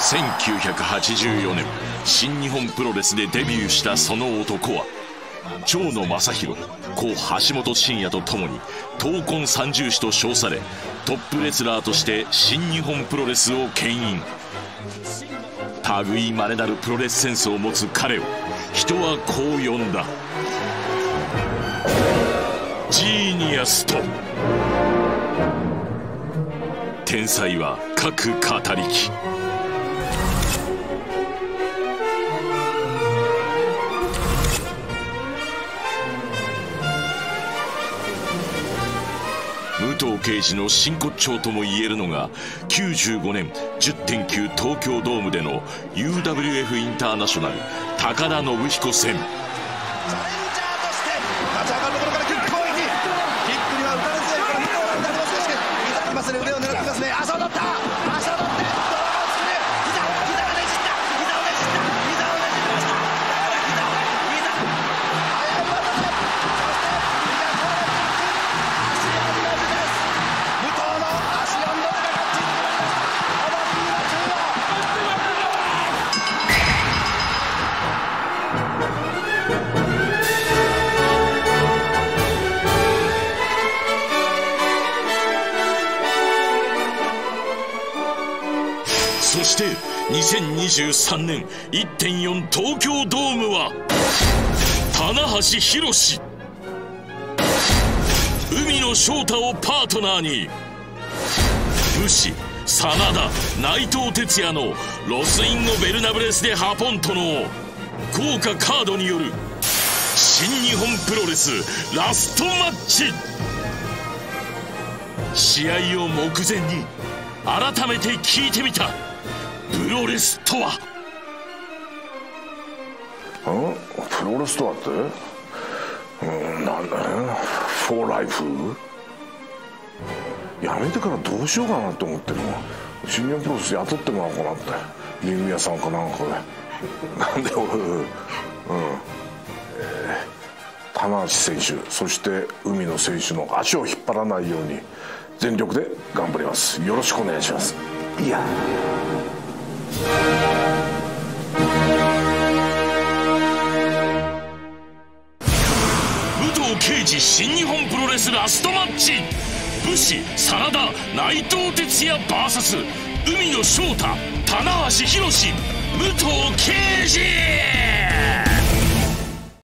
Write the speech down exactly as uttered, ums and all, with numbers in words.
せんきゅうひゃくはちじゅうよねん新日本プロレスでデビューしたその男は蝶野正弘、故橋本真也とともに闘魂三銃士と称され、トップレスラーとして新日本プロレスを牽引。類いまれなるプロレスセンスを持つ彼を人はこう呼んだ。ジーニアスと。天才は各語りき。武藤敬司の真骨頂ともいえるのがきゅうじゅうごねん じゅってんきゅう 東京ドームでの ユーダブリューエフ インターナショナル高田信彦戦。そしてにせんにじゅうさんねん いってんよん 東京ドームは棚橋弘海野翔太をパートナーに武士真田内藤哲也のロスインゴ・ベルナブレス・デ・ハポンとの豪華カードによる新日本プロレスラストマッチ。試合を目前に改めて聞いてみた。プロレスとは。 んプロレスとはって、うん、なんだね、フォーライフやめてからどうしようかなって思ってるの。新日本プロレス雇ってもらおうかなって、リング屋さんかなんかで。なんで俺、うんえー、棚橋選手そして海野選手の足を引っ張らないように全力で頑張ります。よろしくお願いします。いや武藤敬司新日本プロレスラストマッチ。武士真田内藤哲也 ブイエス 海野翔太棚橋弘武藤敬司。